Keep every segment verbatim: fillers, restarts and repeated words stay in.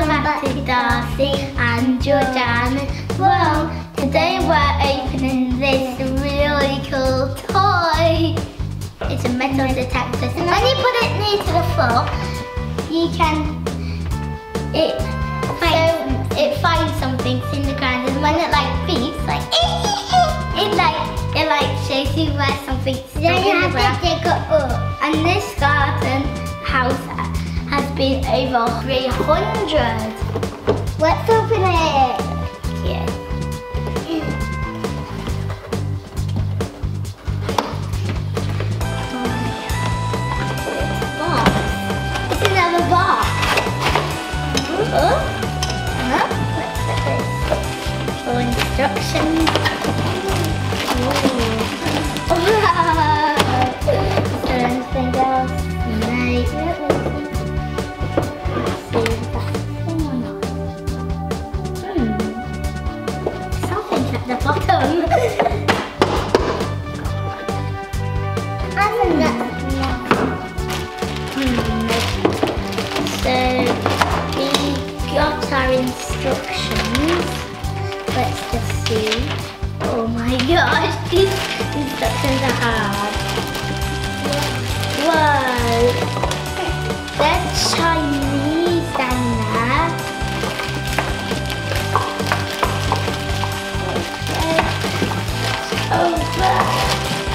welcome back to Darcy and Georgiana World. Today we're opening this really cool toy. It's a metal detector. So when you put it near to the floor, you can it finds, so it finds something in the ground, and when it like beeps, like it like it like shows you where something's stuck Then you in the have ground. to dig it up. And this garden house has been over three hundred. Let's open it. Yeah. It's another box. Oh, huh? Let's put this for instructions. Ooh. Wow. Is there anything else? No. Let's see if that's the thing or not. Hmm. Something at the bottom. I think that's So we got our instructions. Let's just see. Oh my gosh, these instructions are hard. Whoa, they're Chinese down there. Okay. Over.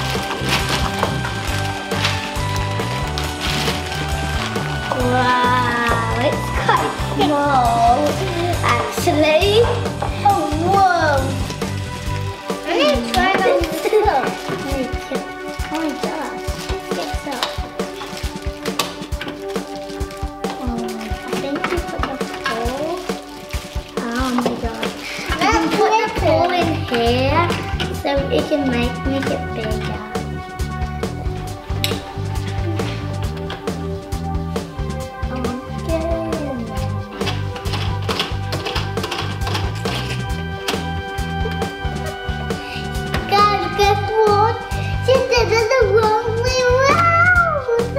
Wow, it's quite small, actually. Oh, whoa. I need to try it on the floor. Oh my gosh, it's up. Oh, I think you put the pole. Oh my gosh. You can put the pole in here so it can make, make it bigger. Guess what? She did it the wrong way around.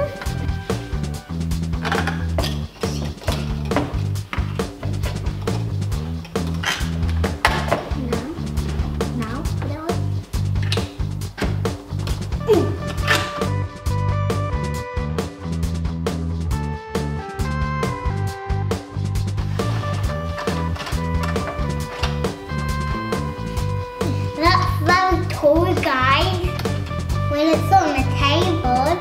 Now, now, put it on. That's very cool, guys. When it's on the table.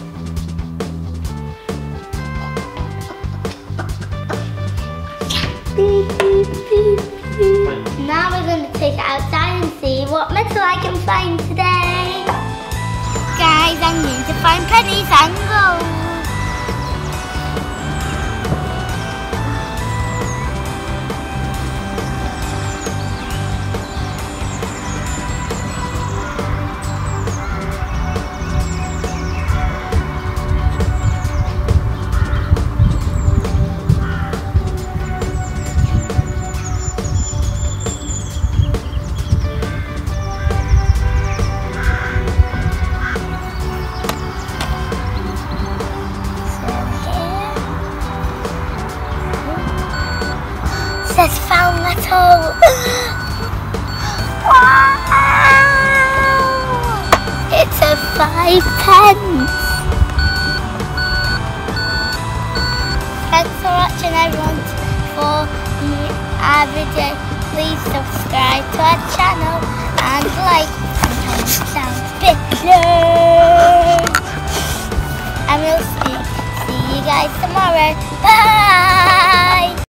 Beep, beep, beep, beep. Now we're going to take it outside and see what metal I can find today. Guys, I'm going to find pennies and gold. Says found metal. Wow! It's a five pence. Thanks for watching, everyone. For our video, please subscribe to our channel and like and comment down below. And we'll see, see you guys tomorrow. Bye!